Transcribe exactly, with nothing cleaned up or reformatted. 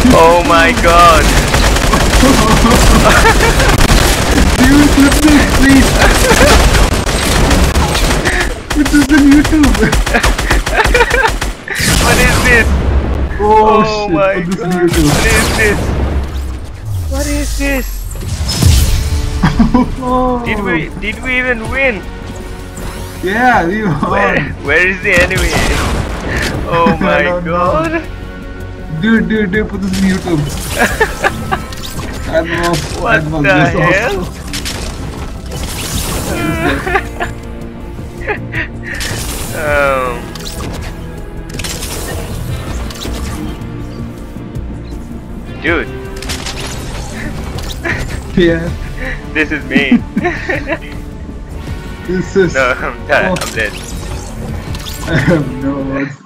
Oh my god. Dude, flip this, please. This is on YouTube. What is this? Oh, Oh shit, my put this on god. YouTube. What is this? What is this? Oh. Did we did we even win? Yeah, we won. Where where is the enemy? Oh I my don't know. god. Dude, dude, dude, put this on YouTube. That was, What that was the just hell? awesome. um, dude, Yeah, this is me. this is. No, I'm done. Oh. I'm dead. I have no words.